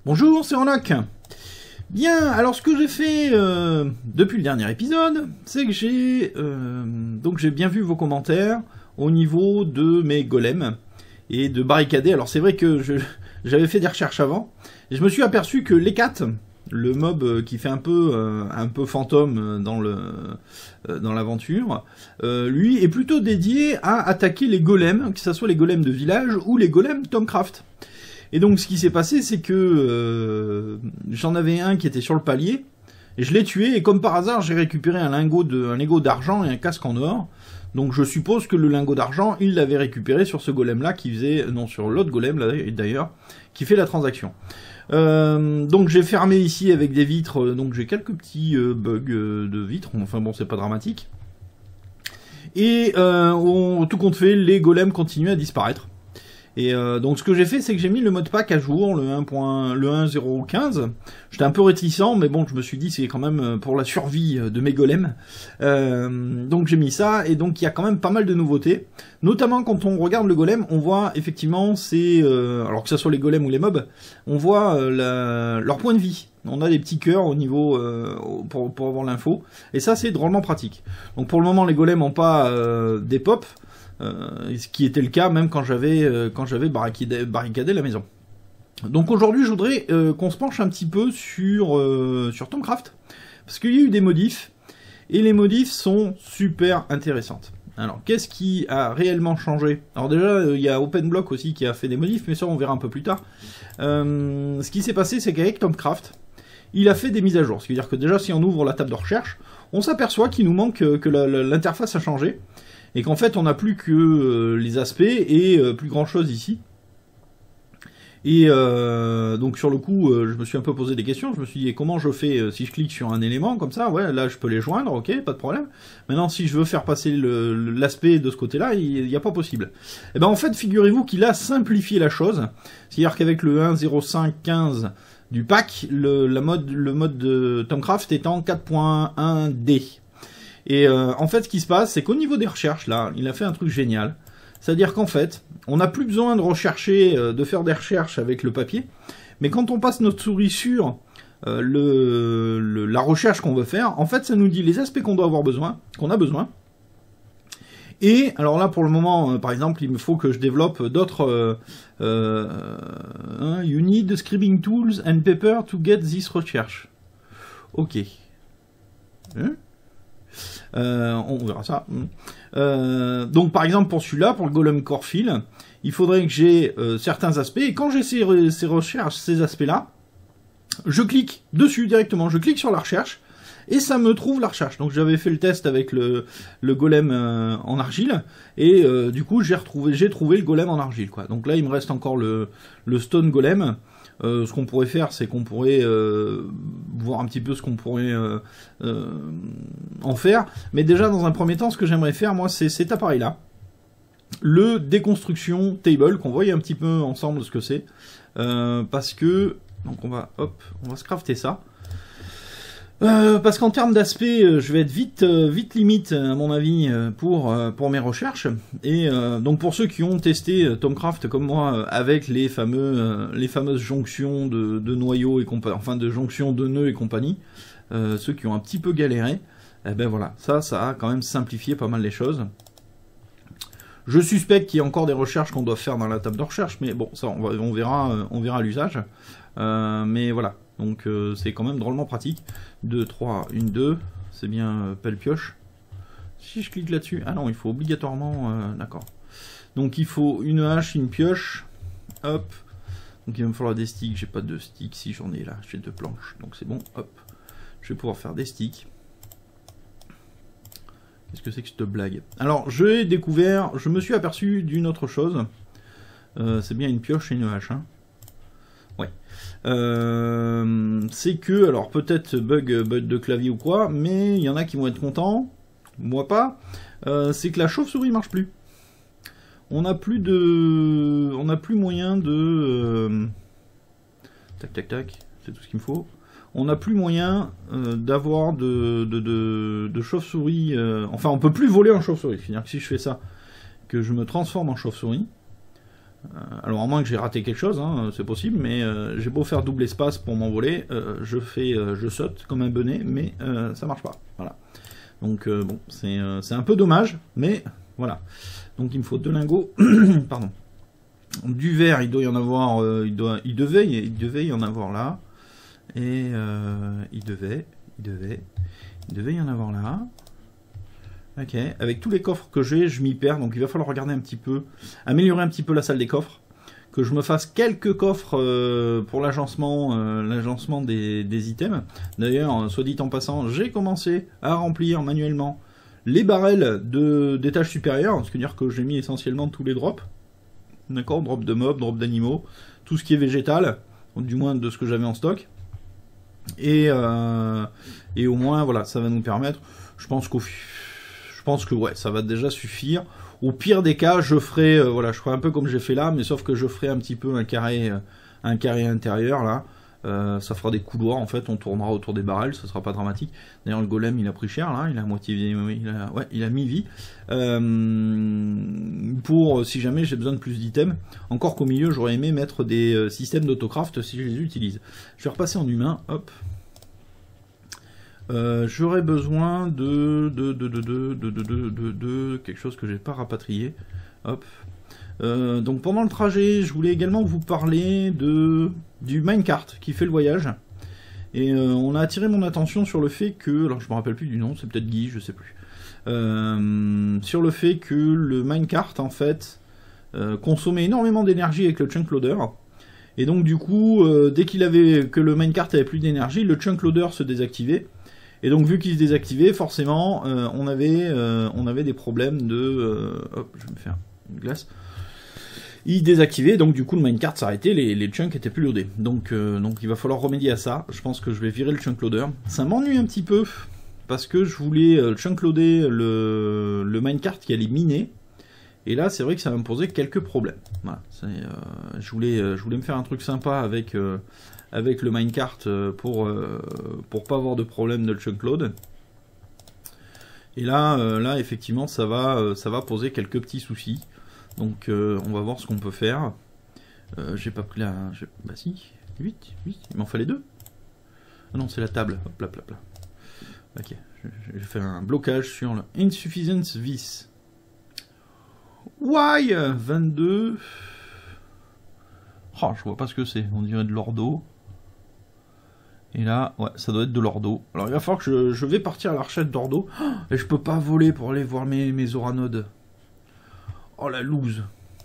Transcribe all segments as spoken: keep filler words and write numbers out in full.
Bonjour, c'est Ronak. Bien, alors ce que j'ai fait euh, depuis le dernier épisode, c'est que j'ai euh, donc j'ai bien vu vos commentaires au niveau de mes golems et de barricader. Alors c'est vrai que je, j'avais fait des recherches avant, et je me suis aperçu que l'Hécate, le mob qui fait un peu euh, un peu fantôme dans le euh, dans l'aventure, euh, lui est plutôt dédié à attaquer les golems, que ce soit les golems de village ou les golems Thaumcraft. Et donc ce qui s'est passé, c'est que euh, j'en avais un qui était sur le palier, et je l'ai tué, et comme par hasard, j'ai récupéré un lingot de, un lingot d'argent et un casque en or. Donc je suppose que le lingot d'argent, il l'avait récupéré sur ce golem-là, qui faisait, non, sur l'autre golem, là, d'ailleurs, qui fait la transaction. Euh, donc j'ai fermé ici avec des vitres, donc j'ai quelques petits euh, bugs euh, de vitres, enfin bon, c'est pas dramatique. Et euh, on, tout compte fait, les golems continuent à disparaître. Et euh, donc ce que j'ai fait, c'est que j'ai mis le mode pack à jour, le un point zéro quinze. J'étais un peu réticent, mais bon, je me suis dit c'est quand même pour la survie de mes golems. Euh, donc j'ai mis ça, et donc il y a quand même pas mal de nouveautés. Notamment quand on regarde le golem, on voit effectivement, c'est euh, alors que ce soit les golems ou les mobs, on voit euh, la, leur point de vie. On a des petits cœurs au niveau euh, pour, pour avoir l'info, et ça c'est drôlement pratique. Donc pour le moment, les golems n'ont pas euh, des pops. Euh, ce qui était le cas même quand j'avais euh, quand j'avais barricadé, barricadé la maison. Donc aujourd'hui je voudrais euh, qu'on se penche un petit peu sur euh, sur Thaumcraft, parce qu'il y a eu des modifs, et les modifs sont super intéressantes. Alors qu'est-ce qui a réellement changé? Alors déjà il euh, y a OpenBlock aussi qui a fait des modifs, mais ça on verra un peu plus tard. Euh, ce qui s'est passé, c'est qu'avec Thaumcraft, il a fait des mises à jour. Ce qui veut dire que déjà si on ouvre la table de recherche, on s'aperçoit qu'il nous manque euh, que l'interface a changé. Et qu'en fait on n'a plus que euh, les aspects et euh, plus grand chose ici. Et euh, donc sur le coup euh, je me suis un peu posé des questions, je me suis dit comment je fais euh, si je clique sur un élément comme ça, ouais là je peux les joindre, ok, pas de problème. Maintenant si je veux faire passer l'aspect de ce côté là, il n'y a pas possible. Et ben en fait figurez-vous qu'il a simplifié la chose, c'est-à-dire qu'avec le un point zéro cinq quinze du pack, le, la mode, le mode de Thaumcraft est en quatre point un D. Et euh, en fait, ce qui se passe, c'est qu'au niveau des recherches, là, il a fait un truc génial. C'est-à-dire qu'en fait, on n'a plus besoin de rechercher, euh, de faire des recherches avec le papier. Mais quand on passe notre souris sur euh, le, le, la recherche qu'on veut faire, en fait, ça nous dit les aspects qu'on doit avoir besoin, qu'on a besoin. Et alors là, pour le moment, euh, par exemple, il me faut que je développe d'autres. Euh, euh, hein, you need scribing tools and paper to get this research. Ok. Hein? Euh, on verra ça. Euh, donc par exemple pour celui-là, pour le Golem Corfil, il faudrait que j'ai euh, certains aspects, et quand j'ai ces, ces recherches, ces aspects-là, je clique dessus directement, je clique sur la recherche, et ça me trouve la recherche. Donc j'avais fait le test avec le, le golem euh, en argile, et euh, du coup j'ai retrouvé, j'ai trouvé le golem en argile, quoi. Donc là il me reste encore le, le stone golem. Euh, ce qu'on pourrait faire, c'est qu'on pourrait euh, voir un petit peu ce qu'on pourrait euh, euh, en faire. Mais déjà, dans un premier temps, ce que j'aimerais faire, moi, c'est cet appareil-là. Le déconstruction table, qu'on voit un petit peu ensemble ce que c'est. Euh, parce que... Donc on va, hop, on va se crafter ça. Euh, parce qu'en termes d'aspect, je vais être vite, euh, vite limite à mon avis pour euh, pour mes recherches. Et euh, donc pour ceux qui ont testé euh, Thaumcraft comme moi euh, avec les fameux euh, les fameuses jonctions de, de noyaux et compagnie, enfin de jonctions de nœuds et compagnie, euh, ceux qui ont un petit peu galéré, eh ben voilà, ça ça a quand même simplifié pas mal les choses. Je suspecte qu'il y a encore des recherches qu'on doit faire dans la table de recherche, mais bon, ça on, va, on verra, on verra l'usage. Euh, mais voilà, donc euh, c'est quand même drôlement pratique. deux, trois, un, deux, c'est bien euh, pelle-pioche. Si je clique là-dessus, ah non, il faut obligatoirement, euh, d'accord. Donc il faut une hache, une pioche, hop. Donc il va me falloir des sticks, j'ai pas de sticks, si j'en ai là, j'ai deux planches, donc c'est bon, hop. Je vais pouvoir faire des sticks. Qu'est-ce que c'est que cette blague? Alors, j'ai découvert, je me suis aperçu d'une autre chose. Euh, c'est bien une pioche et une hache, hein. Ouais. Euh, c'est que, alors peut-être bug, bug de clavier ou quoi, mais il y en a qui vont être contents, moi pas. Euh, c'est que la chauve-souris marche plus. On n'a plus de, on n'a plus moyen de, euh... tac tac tac, c'est tout ce qu'il me faut. On n'a plus moyen euh, d'avoir de, de, de, de chauve-souris. Euh, enfin, on peut plus voler en chauve-souris. C'est-à-dire que si je fais ça, que je me transforme en chauve-souris, Alors à moins que j'ai raté quelque chose, hein, c'est possible, mais euh, j'ai beau faire double espace pour m'envoler, euh, je fais, euh, je saute comme un benet, mais euh, ça marche pas. Voilà. Donc euh, bon, c'est euh, c'est un peu dommage, mais voilà. Donc il me faut deux lingots, pardon. Du verre, il doit y en avoir, euh, il doit, il devait, il devait y en avoir là, et euh, il devait, il devait, il devait y en avoir là. Ok, avec tous les coffres que j'ai, je m'y perds, donc il va falloir regarder un petit peu, améliorer un petit peu la salle des coffres, que je me fasse quelques coffres euh, pour l'agencement euh, l'agencement des, des items. D'ailleurs, soit dit en passant, j'ai commencé à remplir manuellement les barrels de d'étage supérieur, ce qui veut dire que j'ai mis essentiellement tous les drops. D'accord, drop de mobs, drop d'animaux, tout ce qui est végétal, du moins de ce que j'avais en stock. Et, euh, et au moins, voilà, ça va nous permettre, je pense qu'au Je pense que ouais, ça va déjà suffire. Au pire des cas, je ferai, euh, voilà, je ferai un peu comme j'ai fait là, mais sauf que je ferai un petit peu un carré, euh, un carré intérieur là. Euh, ça fera des couloirs en fait, on tournera autour des barrels, ça sera pas dramatique. D'ailleurs le golem il a pris cher là, il a à moitié, il a, ouais, il a mi-vie. Euh, pour si jamais j'ai besoin de plus d'items. Encore qu'au milieu j'aurais aimé mettre des euh, systèmes d'autocraft si je les utilise. Je vais repasser en humain, hop. Euh, j'aurais besoin de de de de de de de de, de, de quelque chose que j'ai pas rapatrié. Hop. Euh, donc pendant le trajet, je voulais également vous parler de du minecart qui fait le voyage. Et euh, on a attiré mon attention sur le fait que, alors je me rappelle plus du nom, c'est peut-être Guy, je sais plus. Euh, sur le fait que le minecart en fait euh, consommait énormément d'énergie avec le chunk loader. Et donc du coup, euh, dès qu'il avait que le minecart avait plus d'énergie, le chunk loader se désactivait. Et donc vu qu'il se désactivait, forcément, euh, on avait euh, on avait des problèmes de euh, hop, je vais me faire une glace. Il désactivait, donc du coup le minecart s'arrêtait, les, les chunks étaient plus loadés. Donc euh, donc il va falloir remédier à ça. Je pense que je vais virer le chunk loader. Ça m'ennuie un petit peu parce que je voulais euh, chunk loader le le minecart qui allait miner. Et là, c'est vrai que ça va me poser quelques problèmes. Voilà, c'est, euh, je voulais, euh, je voulais me faire un truc sympa avec euh, avec le minecart euh, pour euh, pour pas avoir de problème de le chunk load. Et là, euh, là, effectivement, ça va, euh, ça va poser quelques petits soucis. Donc, euh, on va voir ce qu'on peut faire. Euh, j'ai pas pris la, bah si, huit, huit. Il m'en fallait deux. Ah non, c'est la table. Hop là, là, là. Ok, j'ai fait un blocage sur le insuffisance vis. Why vingt-deux. Oh, je vois pas ce que c'est. On dirait de l'ordo. Et là, ouais, ça doit être de l'ordo. Alors, il va falloir que je, je vais partir à la recherche d'ordo. Oh, et je peux pas voler pour aller voir mes, mes oranodes. Oh, la loose.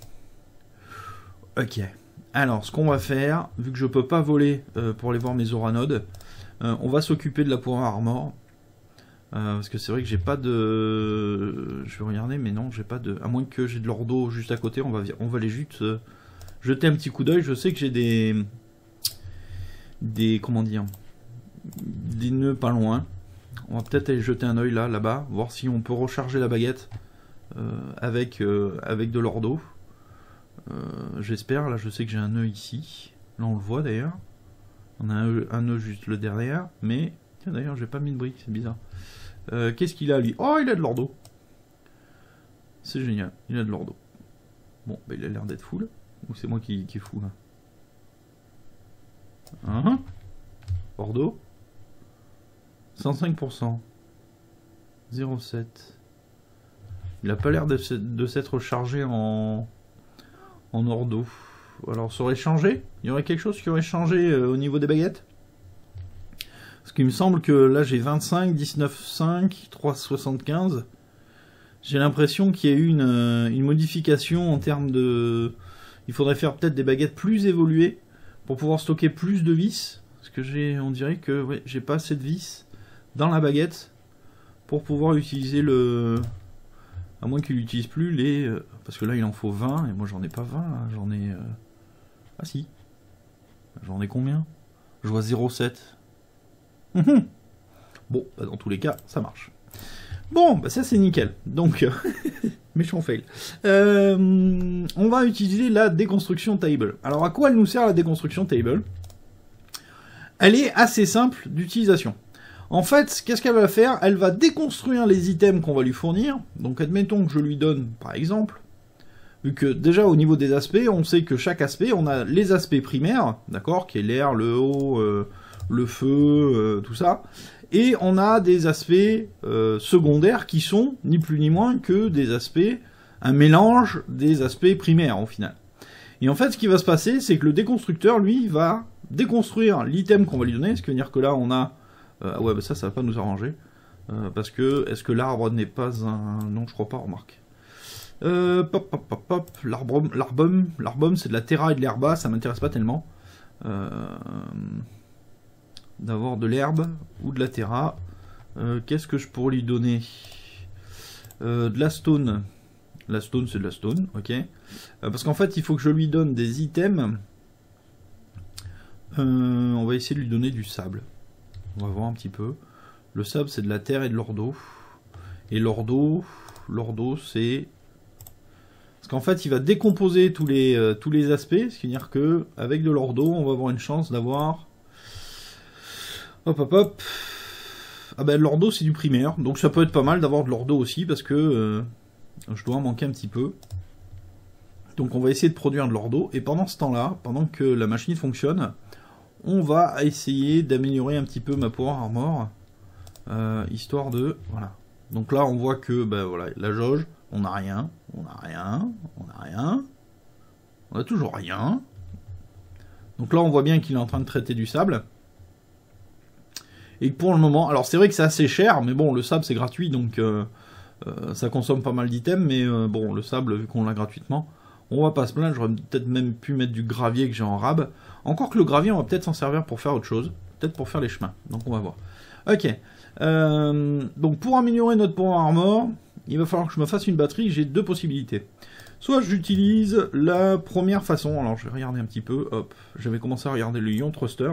Ok. Alors, ce qu'on va faire, vu que je peux pas voler euh, pour aller voir mes oranodes, euh, on va s'occuper de la poire armor. Euh, parce que c'est vrai que j'ai pas de... Je vais regarder, mais non, j'ai pas de... À moins que j'ai de l'ordo juste à côté, on va, on va aller juste euh, jeter un petit coup d'œil. Je sais que j'ai des... Des... Comment dire Des nœuds pas loin. On va peut-être aller jeter un œil là, là-bas, voir si on peut recharger la baguette euh, avec, euh, avec de l'ordo. Euh, J'espère, là je sais que j'ai un nœud ici. Là on le voit d'ailleurs. On a un, un nœud juste le derrière, mais... Tiens d'ailleurs j'ai pas mis de brique, c'est bizarre. Euh, Qu'est-ce qu'il a lui? Oh, il a de l'ordo. C'est génial, il a de l'ordo. Bon, bah, il a l'air d'être full. Ou c'est moi qui, qui est fou là? Hein? Ordo cent cinq pour cent. zéro virgule sept. Il a pas l'air de s'être rechargé en, en ordo. Alors ça aurait changé? Il y aurait quelque chose qui aurait changé euh, au niveau des baguettes? Parce qu'il me semble que là j'ai vingt-cinq, dix-neuf virgule cinq, trois virgule soixante-quinze. J'ai l'impression qu'il y a eu une, une modification en termes de... Il faudrait faire peut-être des baguettes plus évoluées pour pouvoir stocker plus de vis. Parce que j'ai, on dirait que ouais, j'ai pas assez de vis dans la baguette pour pouvoir utiliser le... À moins qu'il n'utilise plus les... Parce que là il en faut vingt et moi j'en ai pas vingt. J'en ai... Ah si. J'en ai combien? Je vois zéro virgule sept. Mmh. Bon, bah dans tous les cas, ça marche. Bon, bah ça c'est nickel. Donc, euh, méchant fail. Euh, on va utiliser la déconstruction table. Alors, à quoi elle nous sert la déconstruction table? Elle est assez simple d'utilisation. En fait, qu'est-ce qu'elle va faire? Elle va déconstruire les items qu'on va lui fournir. Donc, admettons que je lui donne, par exemple, Vu que déjà au niveau des aspects, on sait que chaque aspect, on a les aspects primaires, d'accord, qui est l'air, le haut, euh, le feu, euh, tout ça. Et on a des aspects euh, secondaires qui sont ni plus ni moins que des aspects, un mélange des aspects primaires au final. Et en fait, ce qui va se passer, c'est que le déconstructeur, lui, va déconstruire l'item qu'on va lui donner, ce qui veut dire que là, on a... Euh, ah ouais, bah ça, ça va pas nous arranger. Euh, parce que, est-ce que l'arbre n'est pas un... Non, je crois pas, remarque. Euh, pop, pop, pop, pop, l'arbum, l'arbum, l'arbum, c'est de la terra et de l'herba, ça m'intéresse pas tellement. Euh... D'avoir de l'herbe ou de la terra. Euh, Qu'est-ce que je pourrais lui donner? euh, De la stone. La stone, c'est de la stone, ok. Euh, parce qu'en fait, il faut que je lui donne des items. Euh, on va essayer de lui donner du sable. On va voir un petit peu. Le sable, c'est de la terre et de l'ordo. Et l'ordo, l'ordo, c'est... Parce qu'en fait, il va décomposer tous les, euh, tous les aspects. Ce qui veut dire que avec de l'ordo, on va avoir une chance d'avoir... Hop, hop, hop. Ah ben, l'ordo, c'est du primaire. Donc ça peut être pas mal d'avoir de l'ordo aussi, parce que euh, je dois en manquer un petit peu. Donc on va essayer de produire de l'ordo. Et pendant ce temps-là, pendant que la machine fonctionne, on va essayer d'améliorer un petit peu ma power armor. Euh, histoire de... Voilà. Donc là, on voit que, ben voilà, la jauge, on n'a rien, on n'a rien, on n'a rien. On a toujours rien. Donc là, on voit bien qu'il est en train de traiter du sable. Et que pour le moment, alors c'est vrai que c'est assez cher, mais bon, le sable c'est gratuit, donc euh, euh, ça consomme pas mal d'items, mais euh, bon, le sable, vu qu'on l'a gratuitement, on va pas se plaindre. J'aurais peut-être même pu mettre du gravier que j'ai en rab. Encore que le gravier, on va peut-être s'en servir pour faire autre chose, peut-être pour faire les chemins, donc on va voir. Ok, euh, donc pour améliorer notre power armor, il va falloir que je me fasse une batterie. J'ai deux possibilités. Soit j'utilise la première façon, alors je vais regarder un petit peu, hop, j'avais commencé à regarder le Ion Thruster.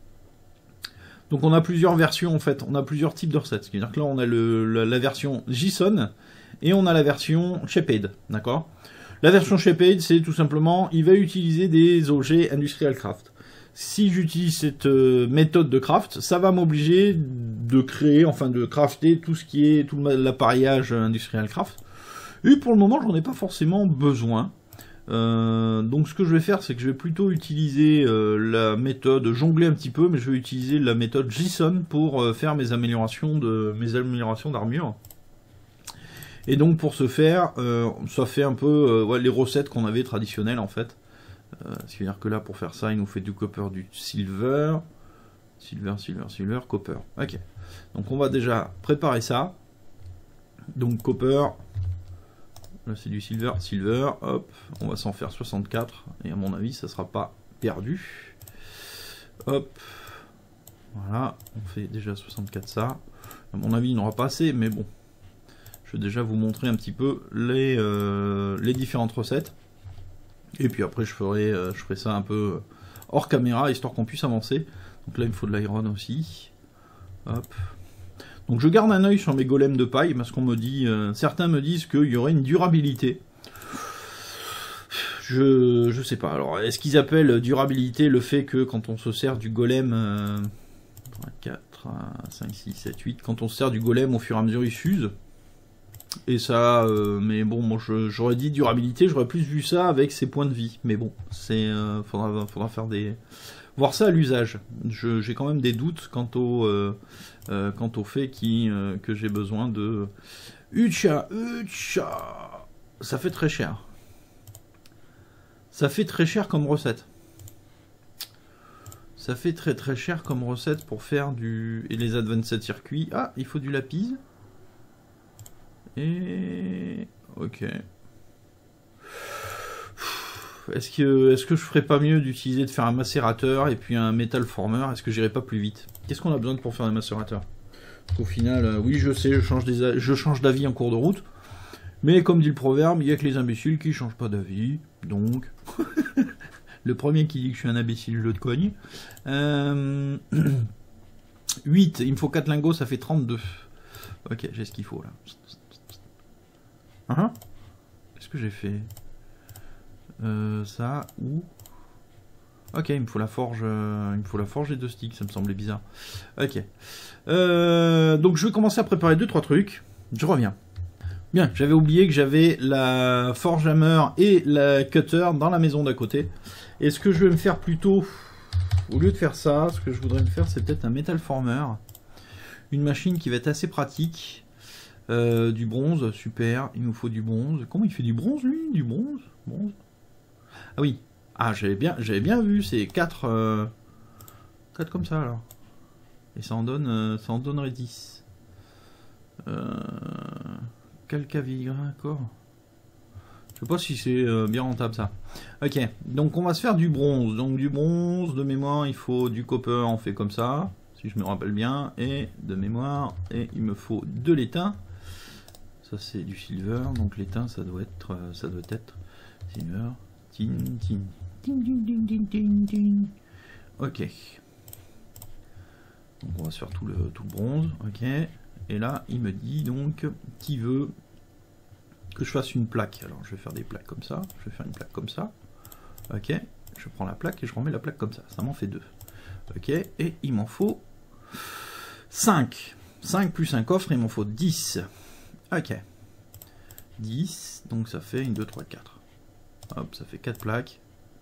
Donc on a plusieurs versions en fait, on a plusieurs types de recettes. C'est-à-dire que là on a le, la, la version JSON et on a la version Shapeaid, d'accord? La version Shapeaid, c'est tout simplement, il va utiliser des objets Industrial Craft. Si j'utilise cette euh, méthode de craft, ça va m'obliger de créer, enfin de crafter tout ce qui est, tout l'appareillage Industrial Craft. Et pour le moment, j'en ai pas forcément besoin. Euh, donc ce que je vais faire, c'est que je vais plutôt utiliser euh, la méthode, jongler un petit peu, mais je vais utiliser la méthode JSON pour euh, faire mes améliorations de mes améliorations d'armure. Et donc pour ce faire, euh, ça fait un peu euh, ouais, les recettes qu'on avait traditionnelles en fait. Euh, C'est-à-dire que là, pour faire ça, il nous fait du copper, du silver, silver, silver, silver, copper. Ok. Donc on va déjà préparer ça. Donc copper. Là c'est du silver, silver, hop, on va s'en faire soixante-quatre, et à mon avis ça sera pas perdu. Hop, voilà, on fait déjà soixante-quatre ça. À mon avis il n'aura pas assez, mais bon. Je vais déjà vous montrer un petit peu les, euh, les différentes recettes. Et puis après je ferai, euh, je ferai ça un peu hors caméra, histoire qu'on puisse avancer. Donc là il me faut de l'iron aussi. Hop. Donc je garde un œil sur mes golems de paille, parce qu'on me dit, euh, certains me disent qu'il y aurait une durabilité. Je, je sais pas. Alors, est-ce qu'ils appellent durabilité le fait que quand on se sert du golem, euh, quatre, cinq, six, sept, huit, quand on se sert du golem, au fur et à mesure il s'use. Et ça, euh, mais bon, moi j'aurais dit durabilité, j'aurais plus vu ça avec ses points de vie. Mais bon, c'est, euh, faudra, faudra faire des... voir ça à l'usage. J'ai quand même des doutes quant au, euh, euh, quant au fait qui, euh, que j'ai besoin de... Ucha, ucha. Ça fait très cher. Ça fait très cher comme recette. Ça fait très très cher comme recette pour faire du... Et les advanced circuits. Ah, il faut du lapis. Et... Ok. Est-ce que, est-ce que je ferais pas mieux d'utiliser, de faire un macérateur et puis un metal former? Est-ce que j'irais pas plus vite? Qu'est-ce qu'on a besoin pour faire un macérateur? Au final, euh, oui, je sais, je change des, je change d'avis en cours de route. Mais comme dit le proverbe, il n'y a que les imbéciles qui changent pas d'avis. Donc, le premier qui dit que je suis un imbécile, je le cogne. Euh... huit, il me faut quatre lingots, ça fait trente-deux. Ok, j'ai ce qu'il faut là. Uh-huh. Qu'est-ce que j'ai fait? Euh, ça ou... Ok, il me faut la forge, euh, il me faut la forge et deux sticks, ça me semblait bizarre. Ok. Euh, donc je vais commencer à préparer deux trois trucs. Je reviens. Bien, j'avais oublié que j'avais la forge hammer et la cutter dans la maison d'à côté. Et ce que je vais me faire plutôt, au lieu de faire ça, ce que je voudrais me faire, c'est peut-être un metal former. Une machine qui va être assez pratique. Euh, du bronze, super, il nous faut du bronze. Comment il fait du bronze, lui? Du bronze, bronze. Ah oui, ah j'avais bien, j'avais bien vu, c'est quatre euh, quatre comme ça, alors. Et ça en donne, euh, ça en donnerait dix. Euh... Calcavigre, d'accord. Je sais pas si c'est euh, bien rentable ça. Ok, donc on va se faire du bronze. Donc du bronze, de mémoire, il faut du copper, on fait comme ça, si je me rappelle bien. Et de mémoire, et il me faut de l'étain. Ça c'est du silver, donc l'étain ça doit être, euh, ça doit être silver. Tin, tin, tin, tin, tin, tin, tin. Ok. Donc on va se faire tout le, tout le bronze, ok. Et là, il me dit donc qu'il veut que je fasse une plaque. Alors, je vais faire des plaques comme ça. Je vais faire une plaque comme ça. Ok. Je prends la plaque et je remets la plaque comme ça. Ça m'en fait deux. Ok. Et il m'en faut cinq. cinq plus un coffre, il m'en faut dix. Ok. dix. Donc, ça fait une, deux, trois, quatre. Hop, ça fait quatre plaques.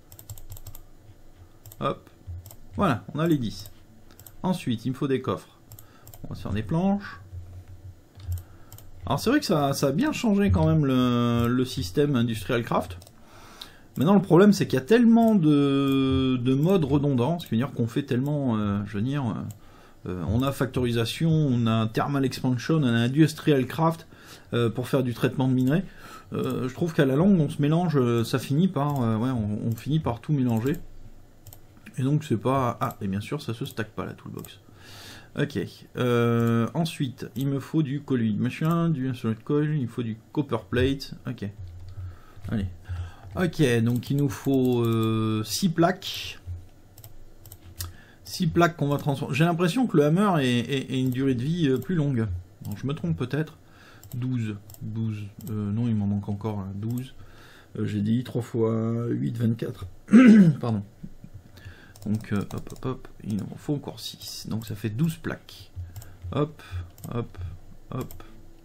Hop. Voilà, on a les dix. Ensuite, il me faut des coffres. On va se faire des planches. Alors c'est vrai que ça, ça a bien changé quand même le, le système Industrial Craft. Maintenant le problème c'est qu'il y a tellement de, de modes redondants, ce qui veut dire qu'on fait tellement, euh, je veux dire, euh, on a factorisation, on a thermal expansion, on a Industrial Craft euh, pour faire du traitement de minerais. Euh, je trouve qu'à la longue on se mélange, ça finit par, euh, ouais, on, on finit par tout mélanger. Et donc c'est pas, ah et bien sûr ça se stack pas la toolbox. Ok, euh, ensuite, il me faut du colloid machin, du insolite coil, il faut du copper plate, ok. Allez. Ok, donc il nous faut euh, six plaques. six plaques qu'on va transformer. J'ai l'impression que le hammer est, est, est une durée de vie euh, plus longue. Donc, je me trompe peut-être. douze. douze. Euh, non, il m'en manque encore là. douze. Euh, J'ai dit trois fois huit, vingt-quatre. Pardon. Donc, euh, hop, hop, hop, il en faut encore six. Donc, ça fait douze plaques. Hop, hop, hop.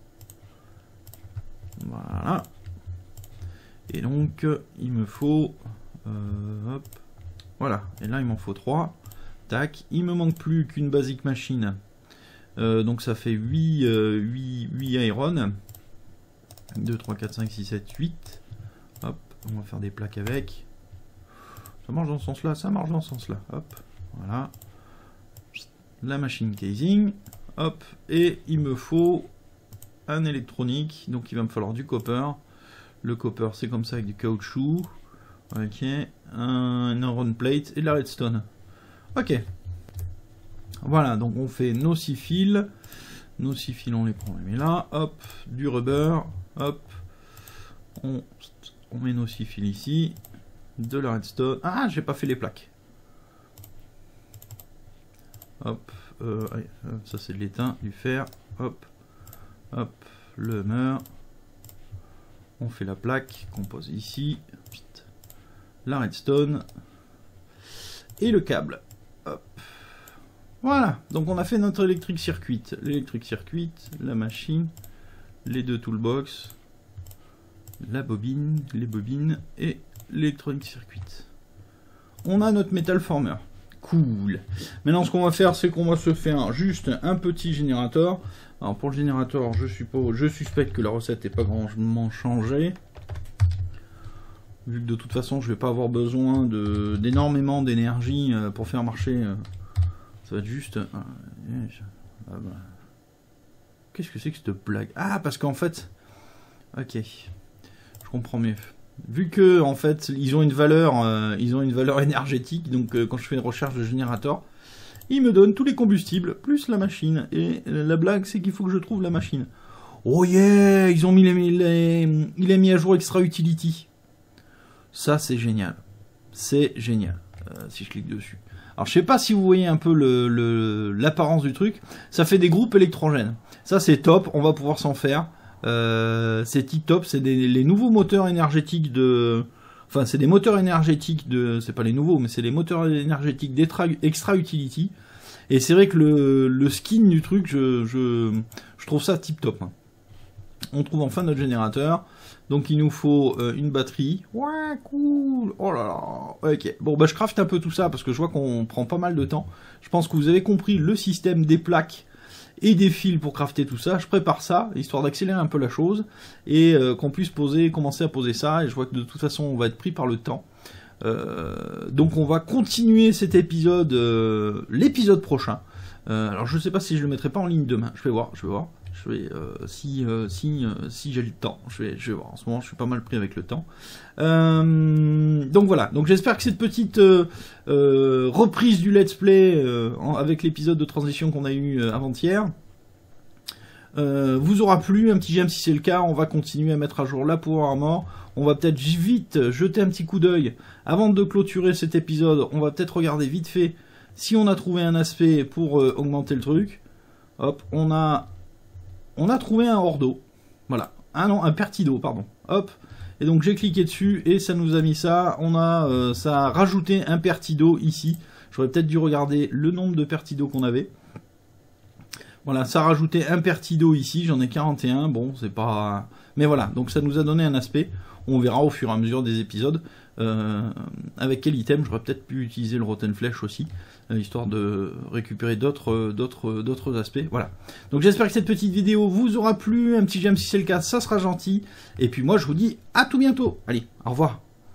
Voilà. Et donc, euh, il me faut... Euh, hop. Voilà. Et là, il m'en faut trois. Tac. Il me manque plus qu'une basic machine. Euh, donc, ça fait huit, euh, huit, huit iron. deux, trois, quatre, cinq, six, sept, huit. Hop. On va faire des plaques avec. Ça marche dans ce sens-là, ça marche dans ce sens-là. Hop, voilà. La machine casing. Hop, et il me faut un électronique. Donc il va me falloir du copper. Le copper, c'est comme ça avec du caoutchouc. Ok, un iron plate et de la redstone. Ok. Voilà, donc on fait nos six fils. Nos six fils, on les prend, on les met là. Hop, du rubber. Hop. On, on met nos six fils ici. De la redstone. Ah, j'ai pas fait les plaques. Hop, euh, allez, ça c'est de l'étain, du fer. Hop, hop, le hammer. On fait la plaque qu'on pose ici. La redstone. Et le câble. Hop. Voilà, donc on a fait notre électrique circuit. L'électrique circuit, la machine, les deux toolbox, la bobine, les bobines et l'électronique circuit. On a notre metal former. Cool. Maintenant, ce qu'on va faire, c'est qu'on va se faire juste un petit générateur. Alors, pour le générateur, je suppose, je suspecte que la recette n'est pas grandement changée. Vu que de toute façon, je vais pas avoir besoin de d'énormément d'énergie pour faire marcher. Ça va être juste. Qu'est-ce que c'est que cette blague? Ah, parce qu'en fait. Ok. Je comprends mieux. Vu que en fait ils ont une valeur, euh, ils ont une valeur énergétique, donc euh, quand je fais une recherche de générateur, ils me donnent tous les combustibles plus la machine. Et euh, la blague, c'est qu'il faut que je trouve la machine. Oh yeah, ils ont mis les, les il est mis à jour Extra Utility. Ça c'est génial, c'est génial. Euh, si je clique dessus. Alors je sais pas si vous voyez un peu le, le l'apparence du truc. Ça fait des groupes électrogènes. Ça c'est top, on va pouvoir s'en faire. Euh, c'est tip top, c'est les nouveaux moteurs énergétiques de, enfin c'est des moteurs énergétiques de, c'est pas les nouveaux, mais c'est les moteurs énergétiques d'Extra Utility. Et c'est vrai que le, le skin du truc, je, je, je trouve ça tip top. Hein. On trouve enfin notre générateur. Donc il nous faut euh, une batterie. Ouais, cool. Oh là là. Ok. Bon, bah je crafte un peu tout ça parce que je vois qu'on prend pas mal de temps. Je pense que vous avez compris le système des plaques et des fils pour crafter tout ça. Je prépare ça, histoire d'accélérer un peu la chose. Et euh, qu'on puisse poser, commencer à poser ça. Et je vois que de toute façon, on va être pris par le temps. Euh, donc on va continuer cet épisode, euh, l'épisode prochain. Euh, alors je sais pas si je le mettrai pas en ligne demain. Je vais voir, je vais voir. Je vais, euh, si euh, si, euh, si j'ai le temps, je vais, je vais voir. En ce moment, je suis pas mal pris avec le temps. Euh, donc voilà. Donc j'espère que cette petite euh, euh, reprise du let's play euh, en, avec l'épisode de transition qu'on a eu euh, avant-hier euh, vous aura plu. Un petit j'aime si c'est le cas. On va continuer à mettre à jour la Power Armor. On va peut-être vite jeter un petit coup d'œil avant de clôturer cet épisode. On va peut-être regarder vite fait si on a trouvé un aspect pour euh, augmenter le truc. Hop, on a On a trouvé un ordo, voilà, ah non, un pertido, pardon, hop, et donc j'ai cliqué dessus, et ça nous a mis ça, on a, euh, ça a rajouté un pertido ici, j'aurais peut-être dû regarder le nombre de pertidos qu'on avait, voilà, ça a rajouté un pertido ici, j'en ai quarante et un, bon, c'est pas, mais voilà, donc ça nous a donné un aspect, on verra au fur et à mesure des épisodes, euh, avec quel item, j'aurais peut-être pu utiliser le Rotten Flesh aussi, histoire de récupérer d'autres d'autres d'autres aspects. Voilà. Donc j'espère que cette petite vidéo vous aura plu. Un petit j'aime si c'est le cas, ça sera gentil. Et puis moi je vous dis à tout bientôt. Allez, au revoir.